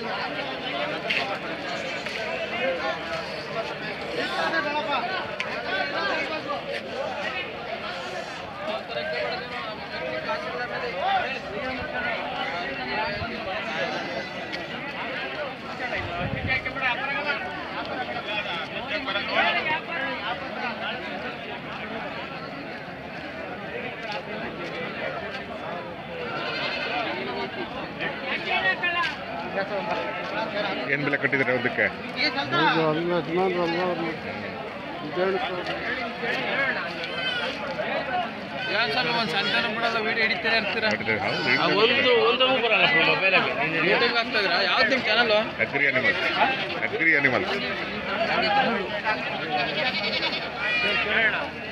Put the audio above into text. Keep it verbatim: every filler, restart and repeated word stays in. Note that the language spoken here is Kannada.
ಏನು ಬೆಲೆ ಕಟ್ಟಿದ್ರೆ ಅದಕ್ಕೆ? ಒಂದು ಸಂತಾನ ಬಿಡಲ್ಲ, ವಿಡಿಯೋ ಹಿಡಿತಾರೆ ಇರ್ತೀರ. ಯಾವ್ದು ನಿಮ್ಮ channel? Agri animals. Agri animals.